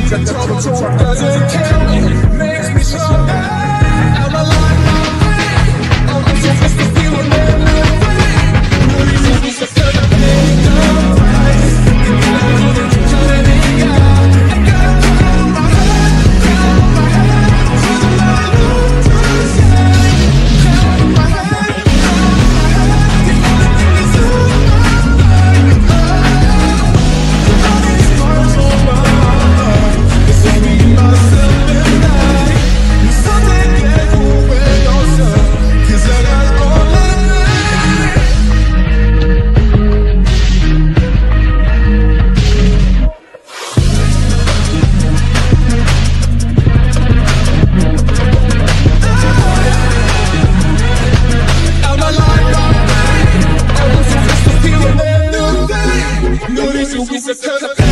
The total doesn't kill me, makes me stronger. I'm alive, I'm so pissed to feel a man living. No reason we should tell the pain the price. You gotta know that you're turning out. I gotta calm my head to the light of the sky. Calm my head, the only thing is in my mind. All these scars on my heart, it's just me, myself and I. You something get over yourself, 'cause I got all my life. I'm alive, I'm so used to feeling that new thing. No reason we should turn the